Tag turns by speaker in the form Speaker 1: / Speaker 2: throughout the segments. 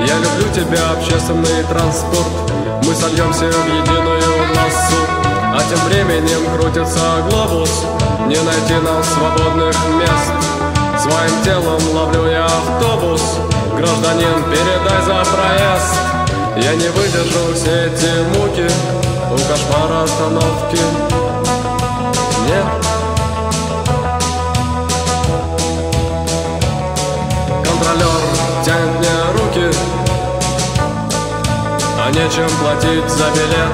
Speaker 1: Я люблю тебя, общественный транспорт. Мы сольемся в единую массу, а тем временем крутится глобус. Не найти нам свободных мест. Своим телом ловлю я автобус. Гражданин, передай за проезд. Я не выдержу все эти муки у кошмара остановки. Нет. Контролер тянет мне руки, а нечем платить за билет.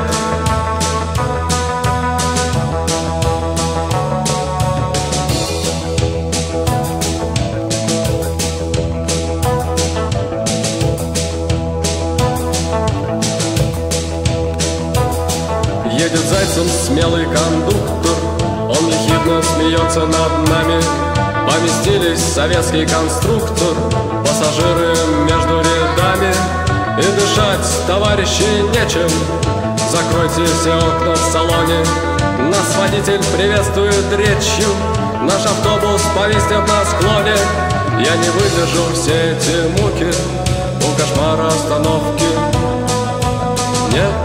Speaker 1: Едет зайцем смелый кондуктор, он ехидно смеется над нами. Поместились советский конструктор, пассажиры между рядами. И дышать, товарищи, нечем. Закройте все окна в салоне. Нас водитель приветствует речью. Наш автобус повиснет на склоне. Я не выдержу все эти муки у кошмара остановки. Нет.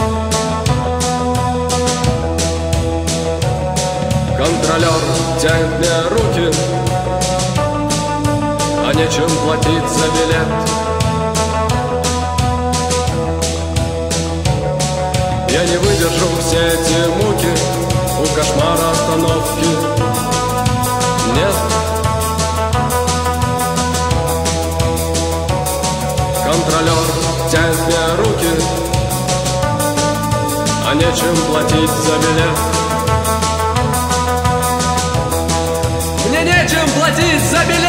Speaker 1: Контролер тянет мне руки, а нечем платить за билет. Я не выдержу все эти муки у кошмара остановки. Нет. Контролер тянет мне руки, а нечем платить за билет.
Speaker 2: Мне нечем платить за билет.